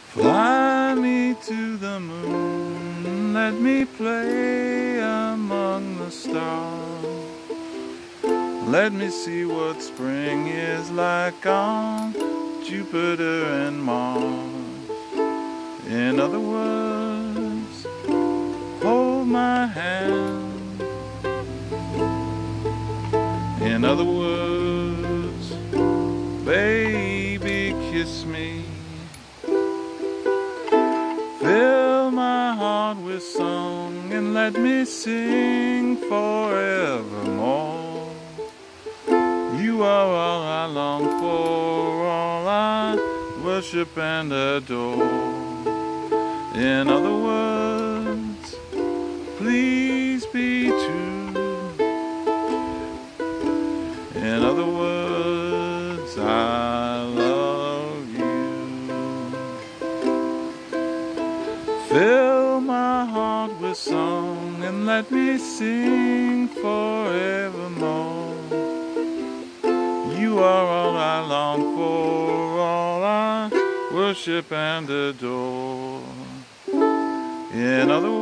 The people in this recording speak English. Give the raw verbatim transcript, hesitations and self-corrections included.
Fly me to the moon, let me play among the stars. Let me see what spring is like on Jupiter and Mars. In other words, hold my hand. In other words, baby, kiss me. Fill my heart with song and let me sing forevermore. You are all I long for, all I worship and adore. In other words, please be true. In other words, I love you. Fill my heart with song and let me sing forevermore. You are all I long for, all I worship and adore. In other